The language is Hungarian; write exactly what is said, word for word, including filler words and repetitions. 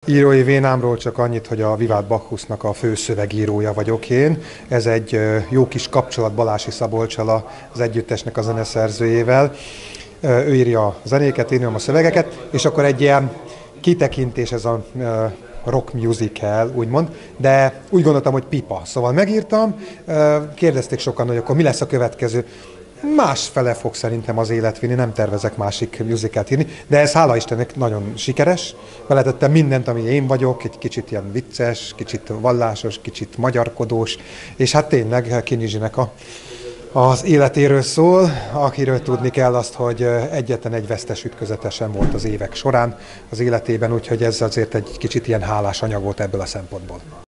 Írói vénámról csak annyit, hogy a Vivált Bacchusnak a fő szövegírója vagyok én. Ez egy jó kis kapcsolat Balási Szabolccsal, az együttesnek a zeneszerzőjével. Ő írja a zenéket, én írom a szövegeket, és akkor egy ilyen kitekintés ez a rock musical, úgymond, de úgy gondoltam, hogy pipa. Szóval megírtam, kérdezték sokan, hogy akkor mi lesz a következő. Másfele fog szerintem az élet vinni, nem tervezek másik musicalt írni, de ez hála Istennek nagyon sikeres. Beletettem mindent, ami én vagyok, egy kicsit ilyen vicces, kicsit vallásos, kicsit magyarkodós, és hát tényleg Kinizsinek a, az életéről szól, akiről tudni kell azt, hogy egyetlen egy vesztes ütközetesen volt az évek során az életében, úgyhogy ez azért egy kicsit ilyen hálás anyag volt ebből a szempontból.